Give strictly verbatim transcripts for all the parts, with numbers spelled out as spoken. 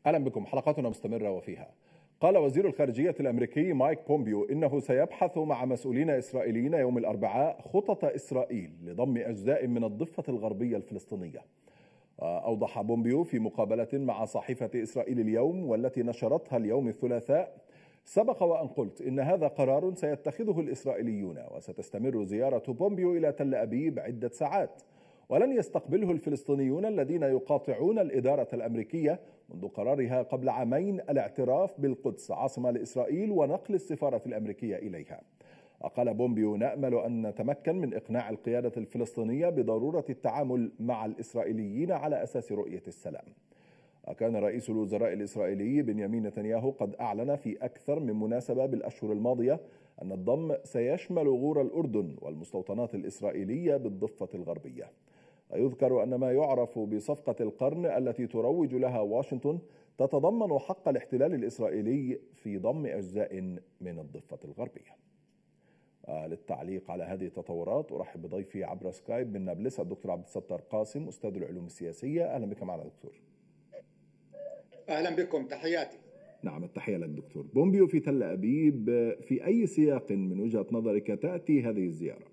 أهلا بكم. حلقاتنا مستمرة وفيها قال وزير الخارجية الأمريكي مايك بومبيو إنه سيبحث مع مسؤولين إسرائيليين يوم الأربعاء خطط إسرائيل لضم أجزاء من الضفة الغربية الفلسطينية. أوضح بومبيو في مقابلة مع صحيفة إسرائيل اليوم والتي نشرتها اليوم الثلاثاء: سبق وأن قلت إن هذا قرار سيتخذه الإسرائيليون، وستستمر زيارة بومبيو إلى تل أبيب عدة ساعات، ولن يستقبله الفلسطينيون الذين يقاطعون الإدارة الأمريكية منذ قرارها قبل عامين الاعتراف بالقدس عاصمة لإسرائيل ونقل السفارة الأمريكية إليها. قال بومبيو: نأمل أن نتمكن من إقناع القيادة الفلسطينية بضرورة التعامل مع الإسرائيليين على أساس رؤية السلام. كان رئيس الوزراء الإسرائيلي بنيامين نتنياهو قد أعلن في أكثر من مناسبة بالأشهر الماضية أن الضم سيشمل غور الأردن والمستوطنات الإسرائيلية بالضفة الغربية. ويذكر أن ما يعرف بصفقة القرن التي تروج لها واشنطن تتضمن حق الاحتلال الإسرائيلي في ضم أجزاء من الضفة الغربية. للتعليق على هذه التطورات أرحب بضيفي عبر سكايب من نابلس الدكتور عبد الستار قاسم، أستاذ العلوم السياسية. أهلا بك معنا دكتور. أهلا بكم، تحياتي. نعم، التحية لك دكتور. بومبيو في تل أبيب، في أي سياق من وجهة نظرك تأتي هذه الزيارة؟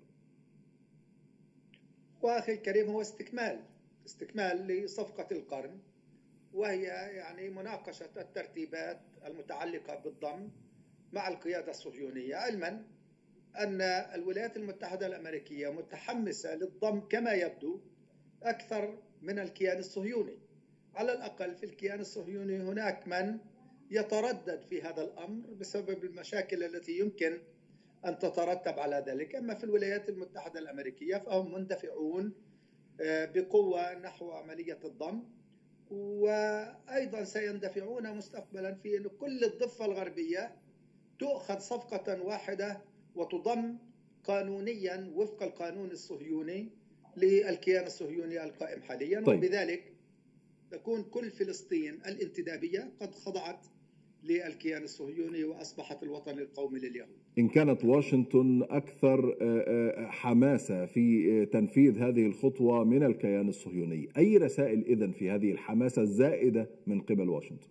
وأخي الكريم، هو استكمال استكمال لصفقة القرن، وهي يعني مناقشة الترتيبات المتعلقة بالضم مع القيادة الصهيونية، علما أن الولايات المتحدة الأمريكية متحمسة للضم كما يبدو أكثر من الكيان الصهيوني. على الأقل في الكيان الصهيوني هناك من يتردد في هذا الأمر بسبب المشاكل التي يمكن أن تترتب على ذلك. أما في الولايات المتحدة الأمريكية فهم مندفعون بقوة نحو عملية الضم، وأيضا سيندفعون مستقبلا في أن كل الضفة الغربية تؤخذ صفقة واحدة وتضم قانونيا وفق القانون الصهيوني للكيان الصهيوني القائم حاليا. طيب. وبذلك تكون كل فلسطين الانتدابية قد خضعت للكيان الصهيوني وأصبحت الوطن القومي لليهود. إن كانت واشنطن أكثر حماسة في تنفيذ هذه الخطوة من الكيان الصهيوني، أي رسائل إذن في هذه الحماسة الزائدة من قبل واشنطن؟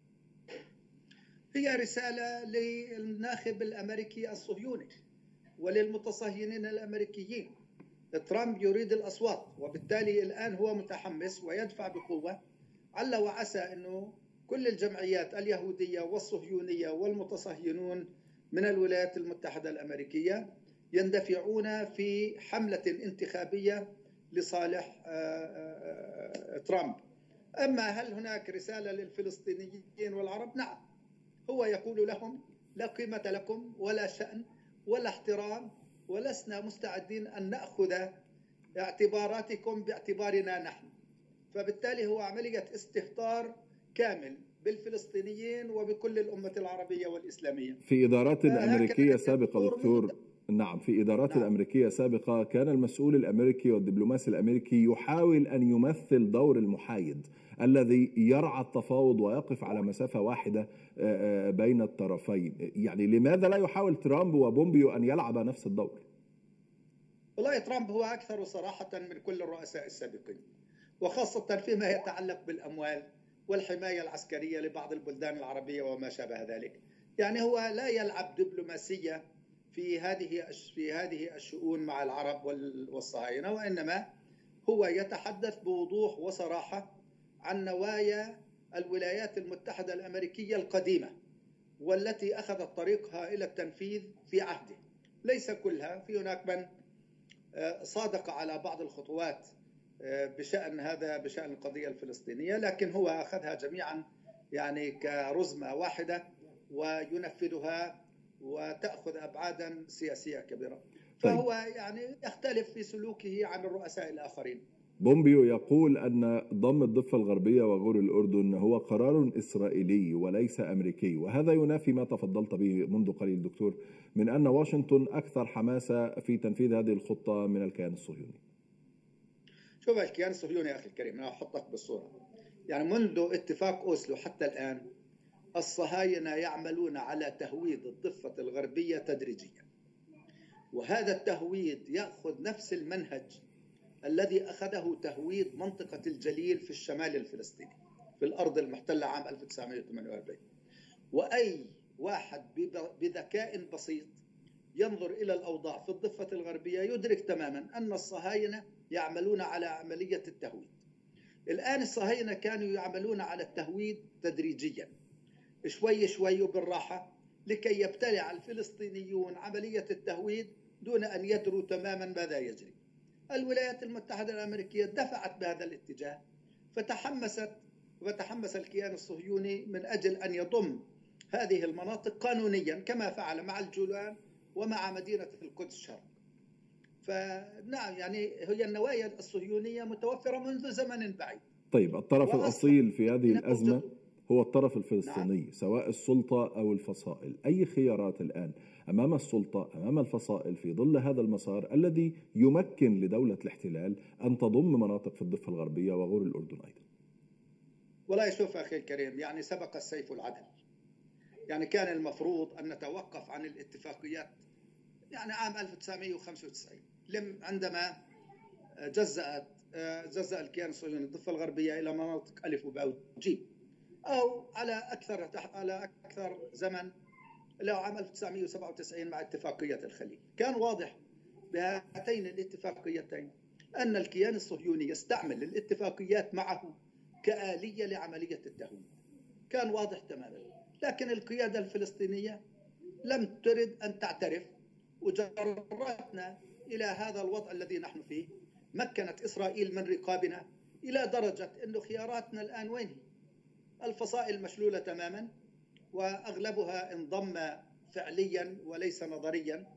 هي رسالة للناخب الأمريكي الصهيوني وللمتصهينين الأمريكيين. ترامب يريد الأصوات، وبالتالي الآن هو متحمس ويدفع بقوة، عل وعسى أنه كل الجمعيات اليهودية والصهيونية والمتصهينون من الولايات المتحدة الأمريكية يندفعون في حملة انتخابية لصالح ترامب. أما هل هناك رسالة للفلسطينيين والعرب؟ نعم، هو يقول لهم: لا قيمة لكم ولا شأن ولا احترام، ولسنا مستعدين أن نأخذ اعتباراتكم باعتبارنا نحن. فبالتالي هو عملية استهتار كامل بالفلسطينيين وبكل الأمة العربية والإسلامية. في إدارات أمريكية سابقة دكتور، نعم في إدارات نعم. أمريكية سابقة كان المسؤول الأمريكي والدبلوماسي الأمريكي يحاول أن يمثل دور المحايد الذي يرعى التفاوض ويقف على مسافة واحدة بين الطرفين. يعني لماذا لا يحاول ترامب وبومبيو أن يلعب نفس الدور؟ والله ترامب هو أكثر صراحة من كل الرؤساء السابقين، وخاصة فيما يتعلق بالأموال والحماية العسكرية لبعض البلدان العربية وما شابه ذلك. يعني هو لا يلعب دبلوماسية في هذه في هذه الشؤون مع العرب والصهاينة، وإنما هو يتحدث بوضوح وصراحة عن نوايا الولايات المتحدة الأمريكية القديمة والتي أخذت طريقها إلى التنفيذ في عهده. ليس كلها، في هناك من صادق على بعض الخطوات بشأن هذا بشأن القضية الفلسطينية، لكن هو أخذها جميعا يعني كرزمة واحدة وينفذها وتأخذ أبعادا سياسية كبيرة. فهو يعني يختلف في سلوكه عن الرؤساء الآخرين. بومبيو يقول أن ضم الضفة الغربية وغور الأردن هو قرار إسرائيلي وليس أمريكي، وهذا ينافي ما تفضلت به منذ قليل دكتور من أن واشنطن أكثر حماسة في تنفيذ هذه الخطة من الكيان الصهيوني. شوف الكيان الصهيوني أخي الكريم، أنا أحطك بالصورة. يعني منذ اتفاق أوسلو حتى الآن الصهاينة يعملون على تهويد الضفة الغربية تدريجيا، وهذا التهويد يأخذ نفس المنهج الذي أخذه تهويد منطقة الجليل في الشمال الفلسطيني. في الأرض المحتلة عام ألف وتسعمائة وثمانية وأربعين. وأي واحد بذكاء بسيط ينظر إلى الأوضاع في الضفة الغربية يدرك تماما أن الصهاينة يعملون على عملية التهويد. الآن الصهاينة كانوا يعملون على التهويد تدريجيا، شوي شوي وبالراحة، لكي يبتلع الفلسطينيون عملية التهويد دون أن يدروا تماما ماذا يجري. الولايات المتحدة الأمريكية دفعت بهذا الاتجاه، فتحمست وتحمس الكيان الصهيوني من أجل أن يضم هذه المناطق قانونيا كما فعل مع الجولان ومع مدينة القدس شرق. فنعم، يعني هي النوايا الصهيونية متوفرة منذ زمن بعيد. طيب الطرف الأصيل في هذه الأزمة هو الطرف الفلسطيني. نعم. سواء السلطة أو الفصائل، أي خيارات الآن أمام السلطة أمام الفصائل في ظل هذا المسار الذي يمكن لدولة الاحتلال أن تضم مناطق في الضفة الغربية وغور الأردن أيضا؟ والله شوف أخي الكريم، يعني سبق السيف العدل. يعني كان المفروض أن نتوقف عن الاتفاقيات يعني عام ألف وتسعمائة وخمسة وتسعين لم عندما جزأت جزأ الكيان الصهيوني الضفة الغربية إلى مناطق ألف وباء وجيم، أو على أكثر على أكثر زمن لو عام ألف وتسعمائة وسبعة وتسعين مع اتفاقية الخليل. كان واضح بهاتين الاتفاقيتين أن الكيان الصهيوني يستعمل الاتفاقيات معه كآلية لعملية التهويد، كان واضح تماما. لكن القيادة الفلسطينية لم ترد أن تعترف، وجرتنا إلى هذا الوضع الذي نحن فيه. مكنت إسرائيل من رقابنا إلى درجة أن خياراتنا الآن وين هي؟ الفصائل مشلولة تماما، وأغلبها انضم فعليا وليس نظريا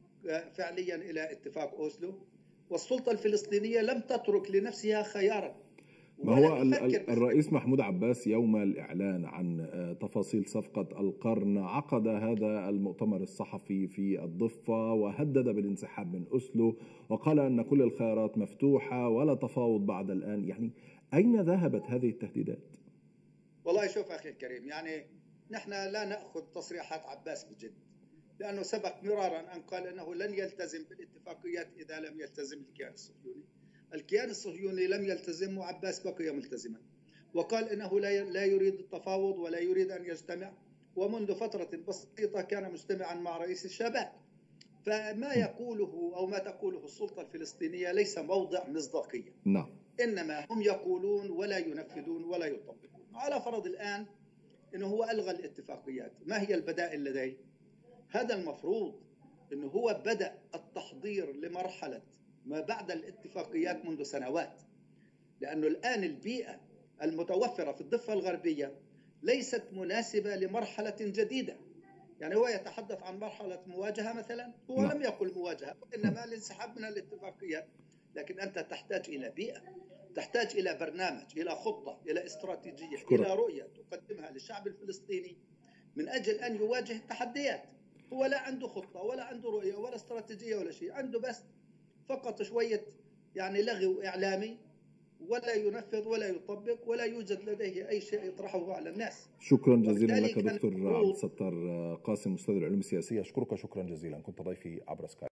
فعليا إلى اتفاق أوسلو، والسلطة الفلسطينية لم تترك لنفسها خيارا. ما هو الرئيس محمود عباس يوم الإعلان عن تفاصيل صفقة القرن عقد هذا المؤتمر الصحفي في الضفة وهدد بالانسحاب من أوسلو، وقال أن كل الخيارات مفتوحة ولا تفاوض بعد الآن. يعني أين ذهبت هذه التهديدات؟ والله شوف أخي الكريم، يعني نحن لا نأخذ تصريحات عباس بجد، لأنه سبق مرارا أن قال أنه لن يلتزم بالاتفاقيات إذا لم يلتزم الكيان الصهيوني. الكيان الصهيوني لم يلتزم وعباس بقي ملتزما، وقال إنه لا يريد التفاوض ولا يريد أن يجتمع، ومنذ فترة بسيطة كان مجتمعا مع رئيس الشباب. فما يقوله أو ما تقوله السلطة الفلسطينية ليس موضع مصداقية. نعم. إنما هم يقولون ولا ينفذون ولا يطبقون. على فرض الآن إنه هو ألغى الاتفاقيات، ما هي البدائل لديه؟ هذا المفروض إنه هو بدأ التحضير لمرحلة ما بعد الاتفاقيات منذ سنوات، لأنه الآن البيئة المتوفرة في الضفة الغربية ليست مناسبة لمرحلة جديدة. يعني هو يتحدث عن مرحلة مواجهة مثلا، هو لا. لم يقل مواجهة، إنما الانسحاب من الاتفاقيات. لكن أنت تحتاج إلى بيئة، تحتاج إلى برنامج، إلى خطة، إلى استراتيجية، شكرا. إلى رؤية تقدمها للشعب الفلسطيني من أجل أن يواجه التحديات. هو لا عنده خطة ولا عنده رؤية ولا استراتيجية ولا شيء، عنده بس فقط شوية يعني لغو إعلامي، ولا ينفذ ولا يطبق ولا يوجد لديه أي شيء يطرحه على الناس. شكرا جزيلا لك دكتور عبد الستار قاسم، أستاذ العلوم السياسية. أشكرك شكرا جزيلا، كنت ضيفي عبر سكايب.